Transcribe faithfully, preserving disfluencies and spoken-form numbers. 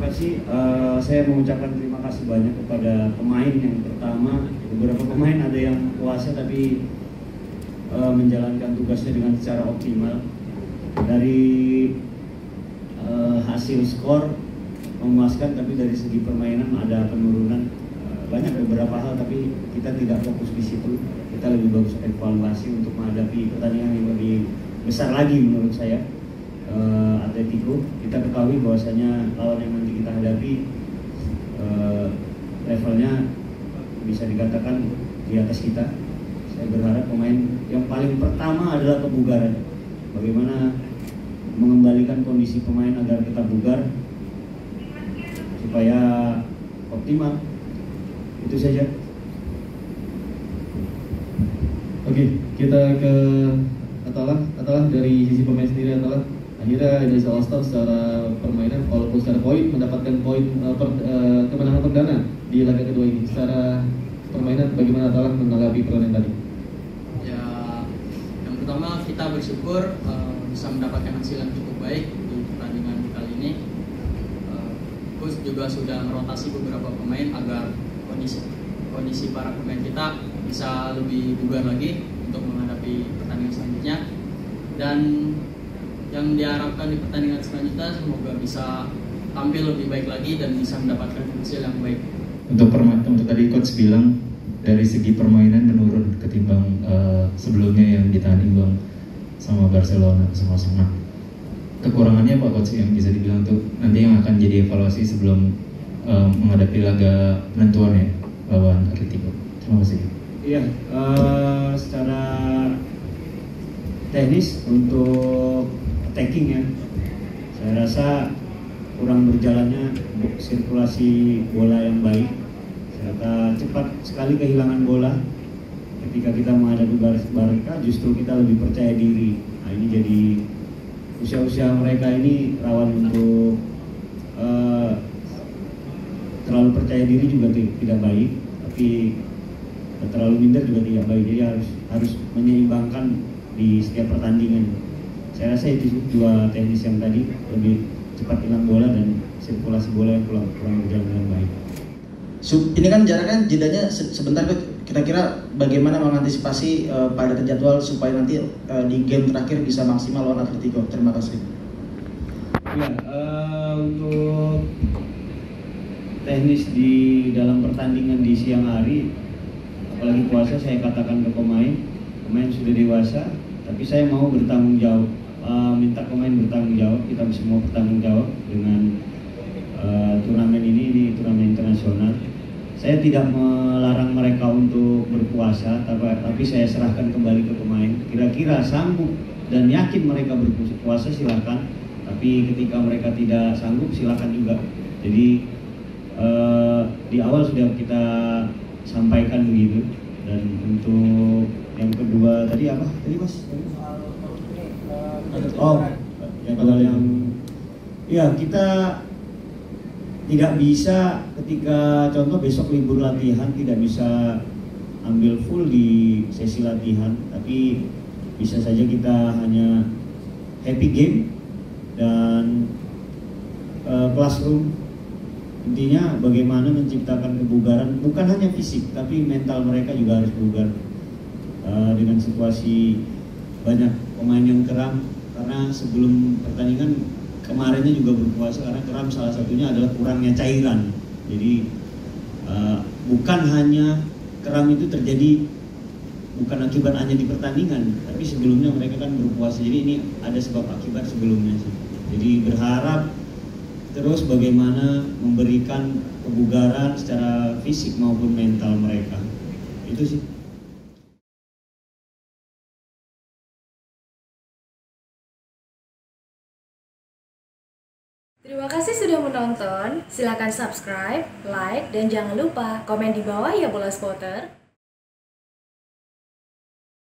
kasih. Uh, saya mengucapkan terima kasih banyak kepada pemain yang pertama. Beberapa pemain ada yang puasa tapi uh, menjalankan tugasnya dengan secara optimal. Dari uh, hasil skor memuaskan, tapi dari segi permainan ada penurunan. Uh, banyak beberapa hal, tapi kita tidak fokus di situ. Kita lebih bagus evaluasi untuk menghadapi pertandingan yang lebih besar lagi menurut saya. Uh, Atletico, kita ketahui bahwasanya lawan yang nanti kita hadapi uh, levelnya bisa dikatakan di atas kita. Saya berharap pemain yang paling pertama adalah kebugaran. Bagaimana mengembalikan kondisi pemain agar tetap bugar supaya optimal. Itu saja. Oke, kita ke Atalah. Atalah dari sisi pemain sendiri, Atalah. Akhirnya Indonesia All Star secara permainan walaupun secara poin mendapatkan poin uh, per, uh, kemenangan perdana di laga kedua ini. Secara permainan bagaimana Atalah menanggapi pertandingan tadi? Ya, yang pertama kita bersyukur uh, bisa mendapatkan hasil yang cukup baik di pertandingan kali ini. Uh, Coach juga sudah merotasi beberapa pemain agar kondisi kondisi para pemain kita bisa lebih bugar lagi untuk menghadapi pertandingan selanjutnya. Dan yang diharapkan di pertandingan selanjutnya semoga bisa tampil lebih baik lagi dan bisa mendapatkan hasil yang baik. Untuk perma- untuk tadi coach bilang dari segi permainan menurun ketimbang uh, sebelumnya yang ditahan imbang sama Barcelona sama-sama. Kekurangannya apa coach yang bisa dibilang tuh nanti yang akan jadi evaluasi sebelum uh, menghadapi laga penentuan ya lawan Atletico? Terima kasih. Iya, uh, secara teknis untuk attacking ya, saya rasa kurang berjalannya sirkulasi bola yang baik. Serta cepat sekali kehilangan bola. Ketika kita menghadapi Barca, justru kita lebih percaya diri. Nah ini jadi usia-usia mereka ini rawan untuk uh, terlalu percaya diri juga tidak baik, tapi terlalu minder juga tidak baik. Jadi harus harus menyeimbangkan di setiap pertandingan. Saya rasa itu dua teknis yang tadi, lebih cepat hilang bola dan sirkulasi bola yang kurang, kurang berjalan dengan baik. Ini kan jaraknya jedanya sebentar, kira-kira bagaimana mengantisipasi uh, pada terjadwal supaya nanti uh, di game terakhir bisa maksimal lawan Atletico? Terima kasih. Ya, uh, untuk teknis di dalam pertandingan di siang hari, apalagi puasa, saya katakan ke pemain, pemain sudah dewasa, tapi saya mau bertanggung jawab. Uh, minta pemain bertanggung jawab, kita semua bertanggung jawab dengan uh, turnamen ini, ini turnamen internasional. Saya tidak melarang mereka untuk berpuasa, tapi, tapi saya serahkan kembali ke pemain. Kira-kira sanggup dan yakin mereka berpuasa silakan, tapi ketika mereka tidak sanggup silakan juga. Jadi uh, di awal sudah kita sampaikan begitu. Dan untuk yang kedua tadi apa? Tadi Mas? Oh, ya kalau yang ya kita tidak bisa ketika contoh besok libur latihan tidak bisa ambil full di sesi latihan, tapi bisa saja kita hanya happy game dan uh, classroom. Intinya bagaimana menciptakan kebugaran bukan hanya fisik tapi mental mereka juga harus bugar. Uh, dengan situasi banyak pemain yang kram, karena sebelum pertandingan kemarinnya juga berpuasa karena kram salah satunya adalah kurangnya cairan. Jadi uh, bukan hanya kram itu terjadi bukan akibat hanya di pertandingan, tapi sebelumnya mereka kan berpuasa. Jadi ini ada sebab akibat sebelumnya sih. Jadi berharap terus bagaimana memberikan kebugaran secara fisik maupun mental mereka. Itu sih. Terima kasih sudah menonton. Silakan subscribe, like, dan jangan lupa komen di bawah ya bola spotter.